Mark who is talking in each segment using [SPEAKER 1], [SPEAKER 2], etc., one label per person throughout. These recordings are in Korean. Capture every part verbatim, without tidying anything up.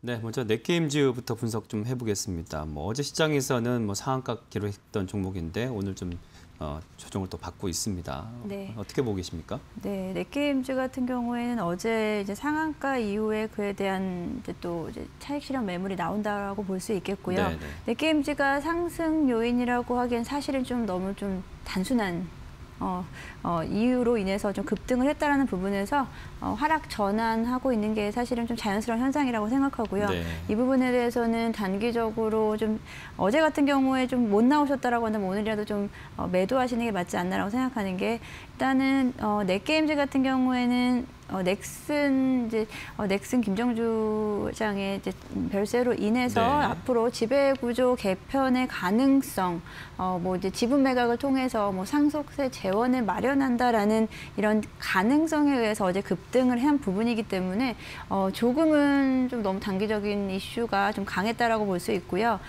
[SPEAKER 1] 네, 먼저 넷게임즈부터 분석 좀 해보겠습니다. 뭐 어제 시장에서는 뭐 상한가 기록했던 종목인데 오늘 좀 어, 조정을 또 받고 있습니다.
[SPEAKER 2] 네.
[SPEAKER 1] 어떻게 보고 계십니까?
[SPEAKER 2] 네, 넷게임즈 같은 경우에는 어제 이제 상한가 이후에 그에 대한 이제 또 이제 차익 실현 매물이 나온다라고 볼 수 있겠고요.
[SPEAKER 1] 네네.
[SPEAKER 2] 넷게임즈가 상승 요인이라고 하기엔 사실은 좀 너무 좀 단순한 어, 어, 이유로 인해서 좀 급등을 했다라는 부분에서 어, 하락 전환하고 있는 게 사실은 좀 자연스러운 현상이라고 생각하고요.
[SPEAKER 1] 네.
[SPEAKER 2] 이 부분에 대해서는 단기적으로 좀 어제 같은 경우에 좀 못 나오셨다라고 한다면 오늘이라도 좀 어, 매도하시는 게 맞지 않나라고 생각하는 게 일단은 어, 넷게임즈 같은 경우에는 어, 넥슨 이제 어, 넥슨 김정주 장의 이제 별세로 인해서
[SPEAKER 1] 네.
[SPEAKER 2] 앞으로 지배 구조 개편의 가능성, 어, 뭐 이제 지분 매각을 통해서 뭐 상속세 재원을 마련한다라는 이런 가능성에 의해서 어제 급등을 한 부분이기 때문에 어, 조금은 좀 너무 단기적인 이슈가 좀 강했다라고 볼 수 있고요.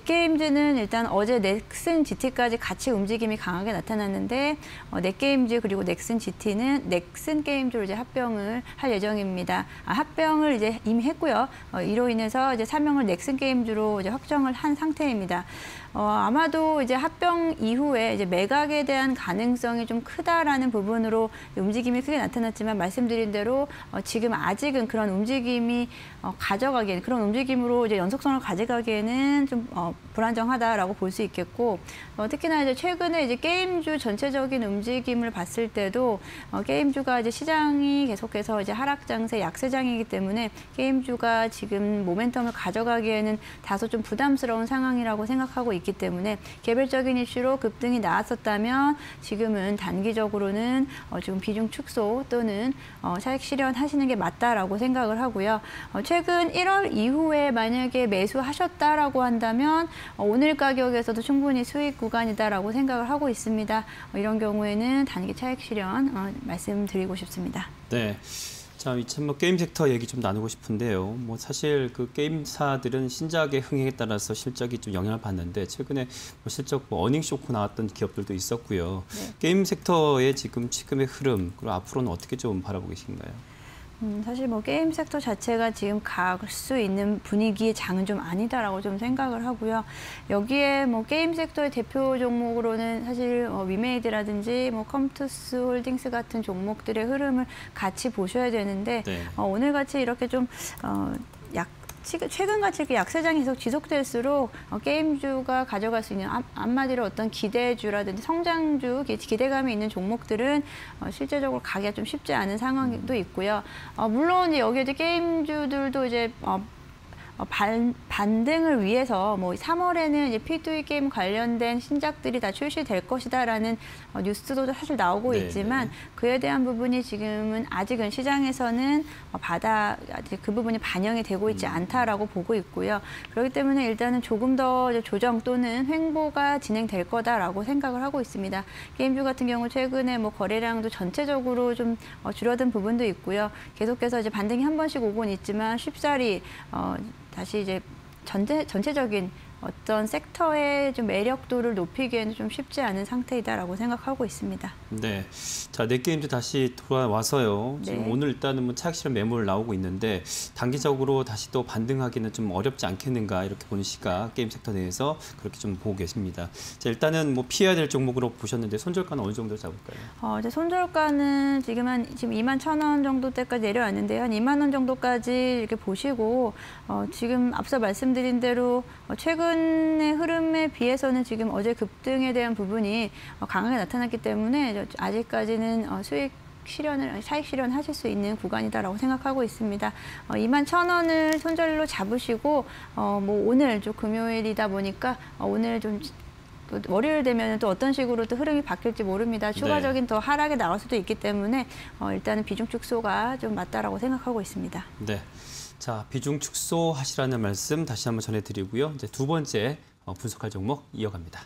[SPEAKER 2] 넷게임즈는 일단 어제 넥슨 지티까지 같이 움직임이 강하게 나타났는데 어, 넷게임즈 그리고 넥슨 지티는 넥슨 게임즈로 이제 합병 할 예정입니다. 아, 합병을 이제 이미 했고요. 어, 이로 인해서 이제 사명을 넥슨 게임즈로 이제 확정을 한 상태입니다. 어, 아마도 이제 합병 이후에 이제 매각에 대한 가능성이 좀 크다라는 부분으로 움직임이 크게 나타났지만 말씀드린 대로 어, 지금 아직은 그런 움직임이 어, 가져가기에는 그런 움직임으로 이제 연속성을 가져가기에는 좀 어, 불안정하다라고 볼 수 있겠고 어, 특히나 이제 최근에 이제 게임주 전체적인 움직임을 봤을 때도 어, 게임주가 이제 시장이 계속해서 이제 하락 장세, 약세장이기 때문에 게임주가 지금 모멘텀을 가져가기에는 다소 좀 부담스러운 상황이라고 생각하고 있기 때문에 개별적인 이슈로 급등이 나왔었다면 지금은 단기적으로는 어, 지금 비중 축소 또는 어, 차익 실현하시는 게 맞다라고 생각을 하고요. 어, 최근 일월 이후에 만약에 매수하셨다라고 한다면 어, 오늘 가격에서도 충분히 수익 구간이다라고 생각을 하고 있습니다. 어, 이런 경우에는 단기 차익 실현 어, 말씀드리고 싶습니다.
[SPEAKER 1] 네. 자, 이참 뭐 게임 섹터 얘기 좀 나누고 싶은데요. 뭐 사실 그 게임사들은 신작의 흥행에 따라서 실적이 좀 영향을 받는데 최근에 뭐 실적 뭐 어닝 쇼크 나왔던 기업들도 있었고요. 네. 게임 섹터의 지금 지금의 흐름 그리고 앞으로는 어떻게 좀 바라보고 계신가요?
[SPEAKER 2] 음, 사실 뭐 게임 섹터 자체가 지금 갈 수 있는 분위기의 장은 좀 아니다라고 좀 생각을 하고요. 여기에 뭐 게임 섹터의 대표 종목으로는 사실 어, 위메이드라든지 뭐 컴투스 홀딩스 같은 종목들의 흐름을 같이 보셔야 되는데 네. 어, 오늘 같이 이렇게 좀 어, 약 최근같이 이렇게 약세장이 계속 지속될수록 어, 게임주가 가져갈 수 있는 한마디로 어떤 기대주라든지 성장주, 기대감이 있는 종목들은 어, 실제적으로 가기가 좀 쉽지 않은 상황도 있고요. 어, 물론 여기 이제 게임주들도 이제 어, 어, 반, 반등을 위해서 뭐 삼월에는 이제 피투이 게임 관련된 신작들이 다 출시될 것이다라는 어, 뉴스도 사실 나오고 네, 있지만 네. 그에 대한 부분이 지금은 아직은 시장에서는 어, 받아 아직 그 부분이 반영이 되고 있지 않다라고 보고 있고요. 그렇기 때문에 일단은 조금 더 조정 또는 횡보가 진행될 거다라고 생각을 하고 있습니다. 게임주 같은 경우 최근에 뭐 거래량도 전체적으로 좀 어, 줄어든 부분도 있고요. 계속해서 이제 반등이 한 번씩 오곤 있지만 쉽사리 어, 다시 이제 전체, 전체적인 어떤 섹터의 좀 매력도를 높이기에는 좀 쉽지 않은 상태이다라고 생각하고 있습니다.
[SPEAKER 1] 네, 자 넷게임즈 다시 돌아와서요. 지금 네. 오늘 일단은 뭐 차익 실현 매물 나오고 있는데 단기적으로 다시 또 반등하기는 좀 어렵지 않겠는가 이렇게 보는 시각 게임 섹터 내에서 그렇게 좀 보고 계십니다. 자 일단은 뭐 피해야 될 종목으로 보셨는데 손절가는 어느 정도 잡을까요?
[SPEAKER 2] 어, 이제 손절가는 지금 한 지금 이만 천 원 정도대까지 내려왔는데 한 이만 원 정도까지 이렇게 보시고 어, 지금 앞서 말씀드린 대로 어, 최근 최근의 흐름에 비해서는 지금 어제 급등에 대한 부분이 강하게 나타났기 때문에 아직까지는 수익 실현을, 차익 실현하실 수 있는 구간이다라고 생각하고 있습니다. 어, 이만 천 원을 손절로 잡으시고 어, 뭐 오늘 좀 금요일이다 보니까 어, 오늘 좀 월요일 되면 또 어떤 식으로 또 흐름이 바뀔지 모릅니다. 추가적인 네. 더 하락이 나올 수도 있기 때문에 어, 일단은 비중 축소가 좀 맞다라고 생각하고 있습니다.
[SPEAKER 1] 네. 자, 비중 축소하시라는 말씀 다시 한번 전해드리고요. 이제 두 번째 분석할 종목 이어갑니다.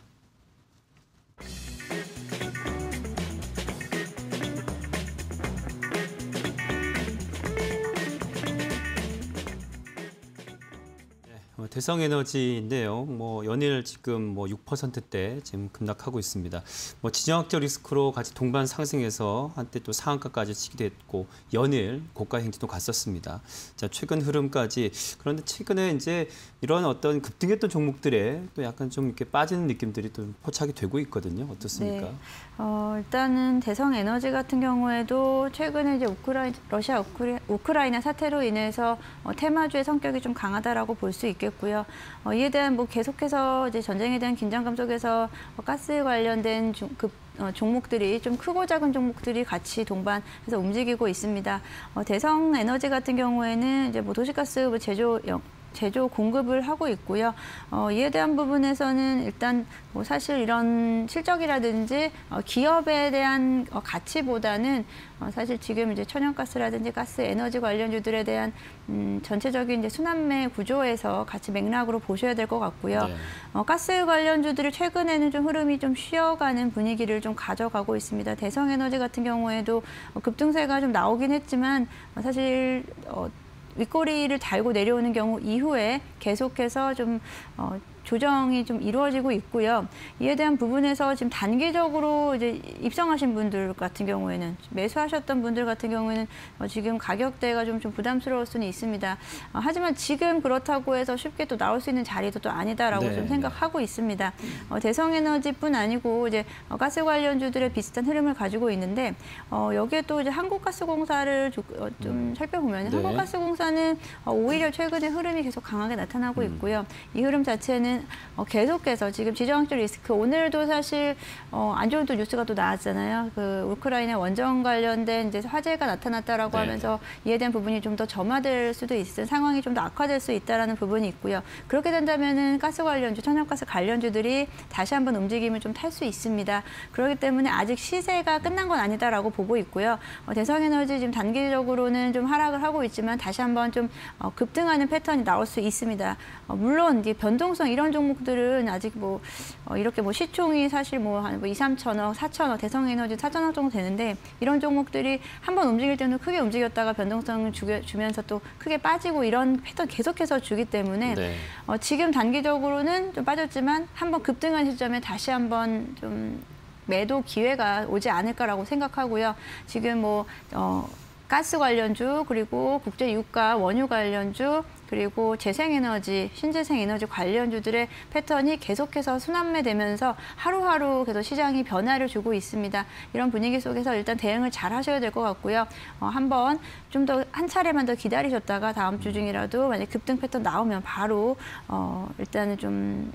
[SPEAKER 1] 어, 대성에너지인데요. 뭐 연일 지금 뭐 육 퍼센트대 지금 급락하고 있습니다. 뭐 지정학적 리스크로 같이 동반 상승해서 한때 또 상한가까지 치기도 했고 연일 고가 행진도 갔었습니다. 자, 최근 흐름까지. 그런데 최근에 이제 이런 어떤 급등했던 종목들에 또 약간 좀 이렇게 빠지는 느낌들이 또 포착이 되고 있거든요. 어떻습니까?
[SPEAKER 2] 네. 어, 일단은 대성에너지 같은 경우에도 최근에 이제 우크라이, 러시아 우크리, 우크라이나 사태로 인해서 어, 테마주의 성격이 좀 강하다라고 볼 수 있겠고요. 어, 이에 대한 뭐 계속해서 이제 전쟁에 대한 긴장감 속에서 어, 가스 관련된 중, 급 어, 종목들이 좀 크고 작은 종목들이 같이 동반해서 움직이고 있습니다. 어, 대성에너지 같은 경우에는 이제 뭐 도시가스 뭐 제조 영, 제조 공급을 하고 있고요. 어, 이에 대한 부분에서는 일단 뭐 사실 이런 실적이라든지 어, 기업에 대한 어, 가치보다는 어, 사실 지금 이제 천연가스라든지 가스 에너지 관련주들에 대한 음, 전체적인 이제 순환매 구조에서 같이 맥락으로 보셔야 될 것 같고요.
[SPEAKER 1] 네.
[SPEAKER 2] 어, 가스 관련주들이 최근에는 좀 흐름이 좀 쉬어가는 분위기를 좀 가져가고 있습니다. 대성에너지 같은 경우에도 어, 급등세가 좀 나오긴 했지만 어, 사실 어, 윗꼬리를 달고 내려오는 경우 이후에 계속해서 좀 어, 조정이 좀 이루어지고 있고요. 이에 대한 부분에서 지금 단기적으로 이제 입성하신 분들 같은 경우에는 매수하셨던 분들 같은 경우에는 어, 지금 가격대가 좀, 좀 부담스러울 수는 있습니다. 어, 하지만 지금 그렇다고 해서 쉽게 또 나올 수 있는 자리도 또 아니다라고
[SPEAKER 1] 네,
[SPEAKER 2] 좀 생각하고 있습니다. 어, 대성에너지뿐 아니고 이제 어, 가스 관련주들의 비슷한 흐름을 가지고 있는데 어, 여기에 또 이제 한국가스공사를 조, 어, 좀
[SPEAKER 1] 음.
[SPEAKER 2] 살펴보면
[SPEAKER 1] 네.
[SPEAKER 2] 한국가스공사는 어, 오히려 최근에 흐름이 계속 강하게 나타나고 있고요. 이 흐름 자체는 어, 계속해서 지금 지정학적 리스크 오늘도 사실 어, 안 좋은 또 뉴스가 또 나왔잖아요. 그 우크라이나 원전 관련된 이제 화재가 나타났다라고
[SPEAKER 1] 네.
[SPEAKER 2] 하면서 이에 대한 부분이 좀 더 점화될 수도 있는 상황이 좀 더 악화될 수 있다라는 부분이 있고요. 그렇게 된다면은 가스 관련주, 천연가스 관련주들이 다시 한번 움직임을 좀 탈 수 있습니다. 그렇기 때문에 아직 시세가 끝난 건 아니다라고 보고 있고요. 어, 대성에너지 지금 단기적으로는 좀 하락을 하고 있지만 다시 한번 좀 어, 급등하는 패턴이 나올 수 있습니다. 어, 물론 이제 변동성 이런 종목들은 아직 뭐 어, 이렇게 뭐 시총이 사실 뭐 한 뭐 이, 삼천억, 사천억, 대성에너지 사천억 정도 되는데 이런 종목들이 한번 움직일 때는 크게 움직였다가 변동성을 주, 주면서 또 크게 빠지고 이런 패턴 계속해서 주기 때문에
[SPEAKER 1] 네.
[SPEAKER 2] 어, 지금 단기적으로는 좀 빠졌지만 한번 급등한 시점에 다시 한번 좀 매도 기회가 오지 않을까라고 생각하고요. 지금 뭐 어, 가스 관련주 그리고 국제 유가 원유 관련주 그리고 재생에너지, 신재생에너지 관련주들의 패턴이 계속해서 순환매되면서 하루하루 계속 시장이 변화를 주고 있습니다. 이런 분위기 속에서 일단 대응을 잘 하셔야 될 것 같고요. 어, 한번 좀 더 한 차례만 더 기다리셨다가 다음 주 중이라도 만약 급등 패턴 나오면 바로 어, 일단은 좀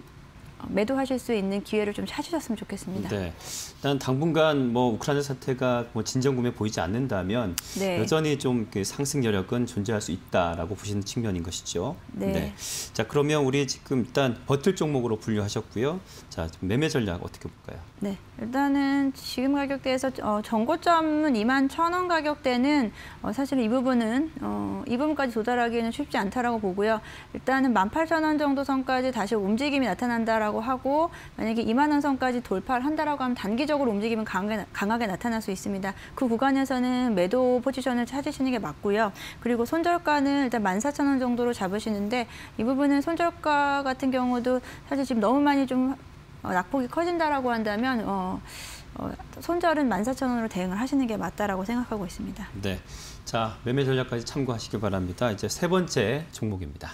[SPEAKER 2] 매도하실 수 있는 기회를 좀 찾으셨으면 좋겠습니다.
[SPEAKER 1] 네. 일단 당분간 뭐 우크라이나 사태가 뭐 진정 구매 보이지 않는다면
[SPEAKER 2] 네.
[SPEAKER 1] 여전히 좀 그 상승 여력은 존재할 수 있다라고 보시는 측면인 것이죠.
[SPEAKER 2] 네.
[SPEAKER 1] 자, 그러면 우리 지금 일단 버틸 종목으로 분류하셨고요. 자, 매매 전략 어떻게 볼까요?
[SPEAKER 2] 네, 일단은 지금 가격대에서 어, 전고점은 이만 천 원 가격대는 어, 사실 이 부분은 어, 이 부분까지 도달하기는 쉽지 않다라고 보고요. 일단은 만 팔천 원 정도 선까지 다시 움직임이 나타난다라고 하고 만약에 이만 원 선까지 돌파를 한다라고 하면 단기적으로 움직임은 강하게, 강하게 나타날 수 있습니다. 그 구간에서는 매도 포지션을 찾으시는 게 맞고요. 그리고 손절가는 일단 만 사천 원 정도로 잡으시는데 이 부분은 손절가 같은 경우도 사실 지금 너무 많이 좀 어, 낙폭이 커진다라고 한다면 어, 어, 손절은 만 사천 원으로 대응을 하시는 게 맞다라고 생각하고 있습니다.
[SPEAKER 1] 네. 자, 매매 전략까지 참고하시기 바랍니다. 이제 세 번째 종목입니다.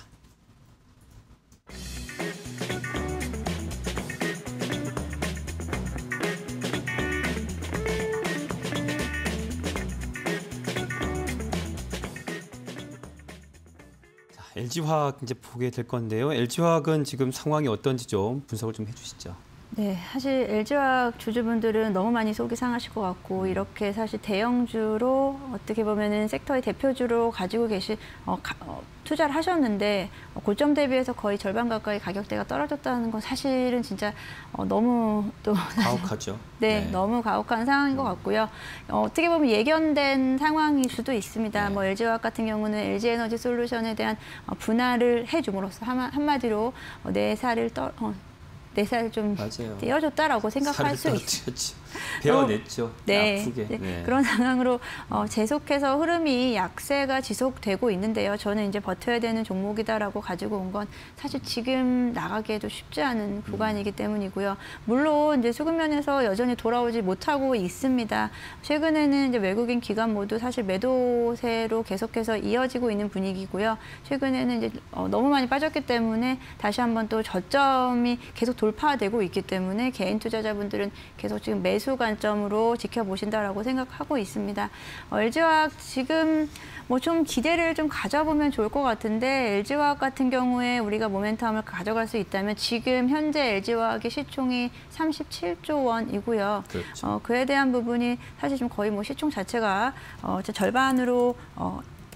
[SPEAKER 1] 엘지화학 이제 보게 될 건데요. 엘지화학은 지금 상황이 어떤지 좀 분석을 좀 해주시죠.
[SPEAKER 2] 네, 사실 엘지화학 주주분들은 너무 많이 속이 상하실 것 같고 이렇게 사실 대형주로 어떻게 보면은 섹터의 대표주로 가지고 계신 어, 가, 어, 투자를 하셨는데 어, 고점 대비해서 거의 절반 가까이 가격대가 떨어졌다는 건 사실은 진짜 어, 너무 또
[SPEAKER 1] 가혹하죠.
[SPEAKER 2] 네,
[SPEAKER 1] 네,
[SPEAKER 2] 너무 가혹한 상황인 것 같고요. 어, 어떻게 보면 예견된 상황일 수도 있습니다.
[SPEAKER 1] 네.
[SPEAKER 2] 뭐 엘지화학 같은 경우는 엘지에너지 솔루션에 대한 어, 분할을 해줌으로써 한마, 한마디로 어, 내 살을 떠 어, 내 살 좀 떼어줬다라고 생각할 수 있습니다.
[SPEAKER 1] 베어냈죠.
[SPEAKER 2] 네,
[SPEAKER 1] 아프게.
[SPEAKER 2] 네.
[SPEAKER 1] 네.
[SPEAKER 2] 그런 상황으로 어, 계속해서 흐름이 약세가 지속되고 있는데요. 저는 이제 버텨야 되는 종목이다라고 가지고 온 건 사실 지금 나가기에도 쉽지 않은 구간이기 때문이고요. 물론 이제 수급 면에서 여전히 돌아오지 못하고 있습니다. 최근에는 이제 외국인 기관 모두 사실 매도세로 계속해서 이어지고 있는 분위기고요. 최근에는 이제 어, 너무 많이 빠졌기 때문에 다시 한번 또 저점이 계속 돌파되고 있기 때문에 개인 투자자분들은 계속 지금 매수 관점으로 지켜보신다라고 생각하고 있습니다. 어, 엘지화학 지금 뭐 좀 기대를 좀 가져보면 좋을 것 같은데 엘지화학 같은 경우에 우리가 모멘텀을 가져갈 수 있다면 지금 현재 엘지화학의 시총이 삼십칠조 원이고요.
[SPEAKER 1] 그렇죠.
[SPEAKER 2] 어, 그에 대한 부분이 사실 좀 거의 뭐 시총 자체가 어, 절반으로 어,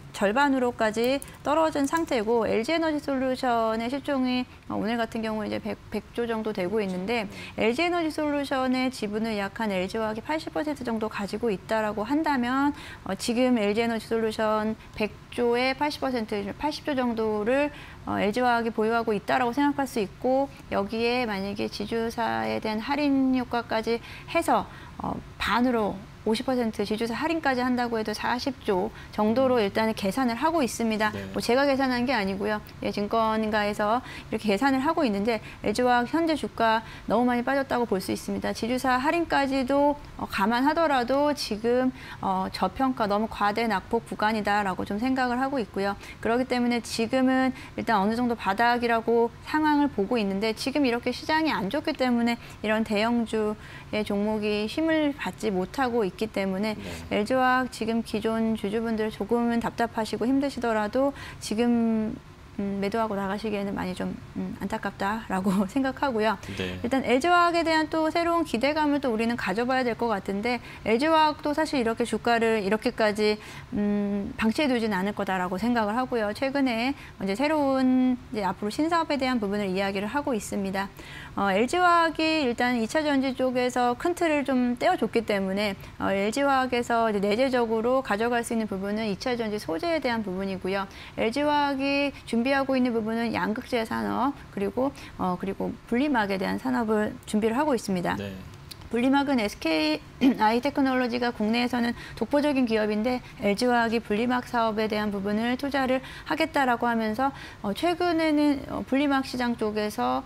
[SPEAKER 2] 절반으로까지 떨어진 상태고 엘지에너지솔루션의 시총이 오늘 같은 경우에 이제 백조 정도 되고 있는데 엘지에너지솔루션의 지분을 약 한 엘지화학이 팔십 퍼센트 정도 가지고 있다라고 한다면 어, 지금 엘지에너지솔루션 백조의 팔십 퍼센트, 팔십조 정도를 어, 엘지화학이 보유하고 있다라고 생각할 수 있고 여기에 만약에 지주사에 대한 할인 효과까지 해서 어, 반으로 오십 퍼센트 지주사 할인까지 한다고 해도 사십조 정도로 일단은 계산을 하고 있습니다.
[SPEAKER 1] 네.
[SPEAKER 2] 뭐 제가 계산한 게 아니고요. 예, 증권가에서 이렇게 계산을 하고 있는데 엘지화학 현재 주가 너무 많이 빠졌다고 볼 수 있습니다. 지주사 할인까지도 어, 감안하더라도 지금 어, 저평가 너무 과대 낙폭 구간이다라고 좀 생각을 하고 있고요. 그렇기 때문에 지금은 일단 어느 정도 바닥이라고 상황을 보고 있는데 지금 이렇게 시장이 안 좋기 때문에 이런 대형주의 종목이 힘을 받지 못하고 있 있기 때문에 네. 엘지화학 지금 기존 주주분들 조금은 답답하시고 힘드시더라도 지금 음, 매도하고 나가시기에는 많이 좀 음, 안타깝다라고 생각하고요. 네. 일단 엘지화학에 대한 또 새로운 기대감을 또 우리는 가져봐야 될 것 같은데 엘지화학도 사실 이렇게 주가를 이렇게까지 음, 방치해두지는 않을 거다라고 생각을 하고요. 최근에 이제 새로운 이제 앞으로 신사업에 대한 부분을 이야기를 하고 있습니다. 어, 엘지화학이 일단 이차 전지 쪽에서 큰 틀을 좀 떼어줬기 때문에 어, 엘지화학에서 이제 내재적으로 가져갈 수 있는 부분은 이차 전지 소재에 대한 부분이고요. 엘지화학이 준비하고 있는 부분은 양극재 산업 그리고 어, 그리고 분리막에 대한 산업을 준비를 하고 있습니다. 네. 분리막은 에스케이아이 테크놀로지가 국내에서는 독보적인 기업인데 엘지화학이 분리막 사업에 대한 부분을 투자를 하겠다라고 하면서 어, 최근에는 어, 분리막 시장 쪽에서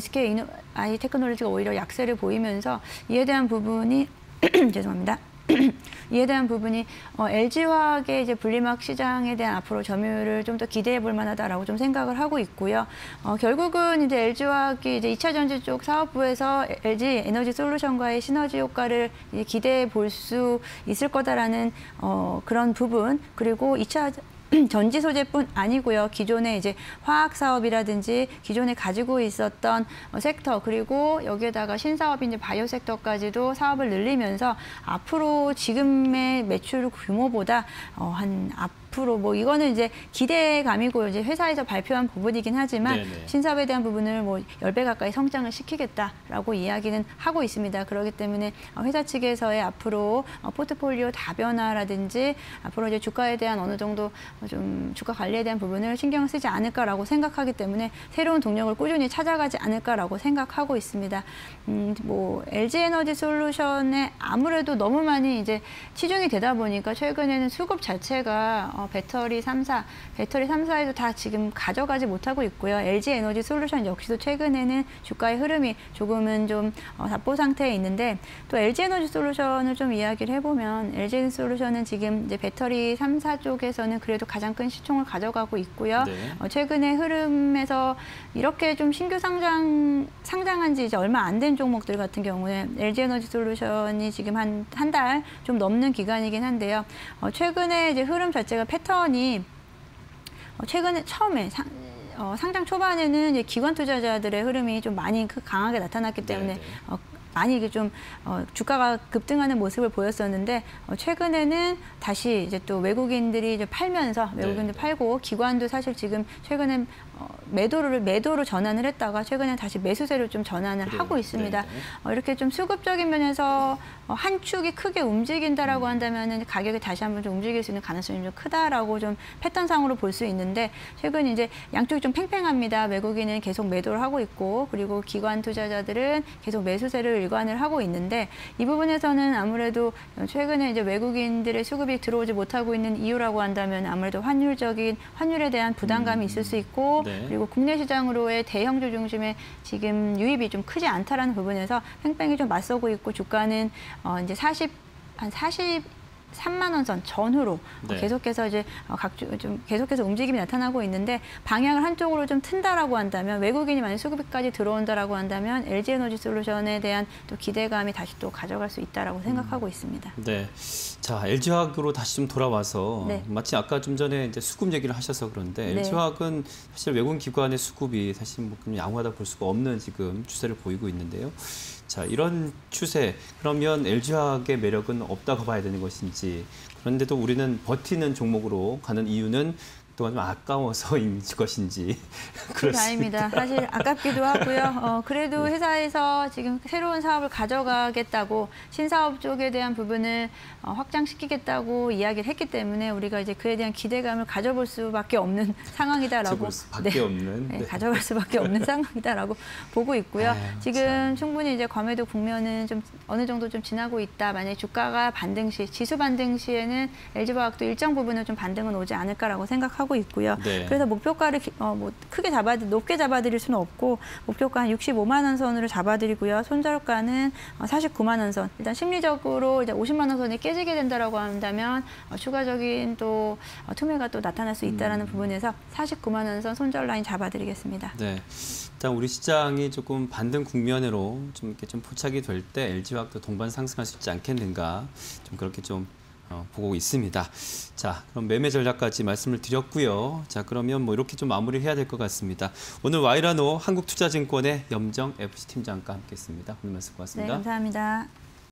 [SPEAKER 2] 에스케이아이 테크놀로지가 오히려 약세를 보이면서 이에 대한 부분이 죄송합니다. 이에 대한 부분이 어, 엘지화학의 이제 분리막 시장에 대한 앞으로 점유율을 좀 더 기대해 볼 만하다라고 좀 생각을 하고 있고요. 어, 결국은 이제 엘지화학이 이제 이차 전지 쪽 사업부에서 엘지 에너지 솔루션과의 시너지 효과를 기대해 볼 수 있을 거다라는 어, 그런 부분 그리고 이차 전지 소재뿐 아니고요. 기존의 이제 화학 사업이라든지 기존에 가지고 있었던 섹터 그리고 여기에다가 신사업인 이제 바이오 섹터까지도 사업을 늘리면서 앞으로 지금의 매출 규모보다 어, 한 앞으로 뭐 이거는 이제 기대감이고 이제 회사에서 발표한 부분이긴 하지만 네네. 신사업에 대한 부분을 뭐 십 배 가까이 성장을 시키겠다라고 이야기는 하고 있습니다. 그렇기 때문에 회사 측에서의 앞으로 포트폴리오 다변화라든지 앞으로 이제 주가에 대한 어느 정도 좀 주가 관리에 대한 부분을 신경 쓰지 않을까라고 생각하기 때문에 새로운 동력을 꾸준히 찾아가지 않을까라고 생각하고 있습니다. 음, 뭐 엘지에너지솔루션에 아무래도 너무 많이 이제 치중이 되다 보니까 최근에는 수급 자체가 어, 배터리 삼 사, 배터리 삼 사에도 다 지금 가져가지 못하고 있고요. 엘지에너지솔루션 역시도 최근에는 주가의 흐름이 조금은 좀 어, 답보 상태에 있는데 또 엘지에너지솔루션을 좀 이야기를 해보면 엘지에너지솔루션은 지금 이제 배터리 삼 사 쪽에서는 그래도 가장 큰 시총을 가져가고 있고요. 네. 어, 최근의 흐름에서 이렇게 좀 신규 상장, 상장한 지 이제 얼마 안 된 종목들 같은 경우에 엘지에너지솔루션이 지금 한, 한 달 좀 넘는 기간이긴 한데요. 어, 최근에 이제 흐름 자체가 패턴이 어, 최근에 처음에 상, 어, 상장 초반에는 이제 기관 투자자들의 흐름이 좀 많이 강하게 나타났기 때문에 어, 많이 이게 좀 어, 주가가 급등하는 모습을 보였었는데 어, 최근에는 다시 이제 또 외국인들이 이제 팔면서 외국인들 네. 팔고 기관도 사실 지금 최근에 어, 매도를 매도로 전환을 했다가 최근에 다시 매수세로 좀 전환을 그래요. 하고 있습니다. 네. 어, 이렇게 좀 수급적인 면에서 어, 한 축이 크게 움직인다라고 음. 한다면은 가격이 다시 한번 좀 움직일 수 있는 가능성이 좀 크다라고 좀 패턴상으로 볼 수 있는데 최근 이제 양쪽이 좀 팽팽합니다. 외국인은 계속 매도를 하고 있고 그리고 기관 투자자들은 계속 매수세를 일관을 하고 있는데 이 부분에서는 아무래도 최근에 이제 외국인들의 수급이 들어오지 못하고 있는 이유라고 한다면 아무래도 환율적인 환율에 대한 부담감이 있을 수 있고
[SPEAKER 1] 네.
[SPEAKER 2] 그리고 국내 시장으로의 대형주 중심의 지금 유입이 좀 크지 않다라는 부분에서 팽팽히 좀 맞서고 있고 주가는 어 이제 사십 한 사십삼만 원 선 전후로
[SPEAKER 1] 네.
[SPEAKER 2] 계속해서 이제 각주 좀 계속해서 움직임이 나타나고 있는데 방향을 한쪽으로 좀 튼다라고 한다면 외국인이 만약 수급까지 들어온다라고 한다면 엘지에너지솔루션에 대한 또 기대감이 다시 또 가져갈 수 있다라고 생각하고
[SPEAKER 1] 음.
[SPEAKER 2] 있습니다.
[SPEAKER 1] 네. 자, 엘지화학으로 다시 좀 돌아와서
[SPEAKER 2] 네.
[SPEAKER 1] 마치 아까 좀 전에 이제 수급 얘기를 하셔서 그런데
[SPEAKER 2] 네.
[SPEAKER 1] 엘지화학은 사실 외국인 기관의 수급이 사실 뭐 양호하다 볼 수가 없는 지금 추세를 보이고 있는데요. 자, 이런 추세, 그러면 엘지화학의 매력은 없다고 봐야 되는 것인지, 그런데도 우리는 버티는 종목으로 가는 이유는 또한 좀 아까워서인 것인지.
[SPEAKER 2] 그렇습니다. 아닙니다. 사실 아깝기도 하고요. 어, 그래도 회사에서 지금 새로운 사업을 가져가겠다고 신사업 쪽에 대한 부분을 어, 확장시키겠다고 이야기를 했기 때문에 우리가 이제 그에 대한 기대감을 가져볼 수밖에 없는 상황이다라고.
[SPEAKER 1] 가져볼 수밖에
[SPEAKER 2] 네.
[SPEAKER 1] 없는.
[SPEAKER 2] 네,
[SPEAKER 1] 네.
[SPEAKER 2] 가져갈 수밖에 없는 상황이다라고 보고 있고요.
[SPEAKER 1] 아유,
[SPEAKER 2] 지금
[SPEAKER 1] 참.
[SPEAKER 2] 충분히 이제 과매도 국면은 좀 어느 정도 좀 지나고 있다. 만약에 주가가 반등 시, 지수 반등 시에는 엘지화학도 일정 부분은 좀 반등은 오지 않을까라고 생각하고 있고요.
[SPEAKER 1] 네.
[SPEAKER 2] 그래서 목표가를 어, 뭐 크게 잡아 높게 잡아드릴 수는 없고 목표가 한 육십오만 원 선으로 잡아드리고요. 손절가는 사십구만 원 선. 일단 심리적으로 이제 오십만 원 선이 깨지게 된다라고 한다면 어, 추가적인 또 어, 투매가 또 나타날 수 있다라는
[SPEAKER 1] 음. 부분에서
[SPEAKER 2] 사십구만 원 선 손절 라인 잡아드리겠습니다.
[SPEAKER 1] 네. 일단 우리 시장이 조금 반등 국면으로 좀 이렇게 좀 포착이 될 때 엘지화학도 동반 상승할 수 있지 않겠는가, 좀 그렇게 좀 어, 보고 있습니다. 자, 그럼 매매 전략까지 말씀을 드렸고요. 자, 그러면 뭐 이렇게 좀 마무리를 해야 될 것 같습니다. 오늘 와이라노 한국투자증권의 염정 에프씨 팀장과 함께했습니다. 오늘 말씀
[SPEAKER 2] 네,
[SPEAKER 1] 고맙습니다.
[SPEAKER 2] 감사합니다.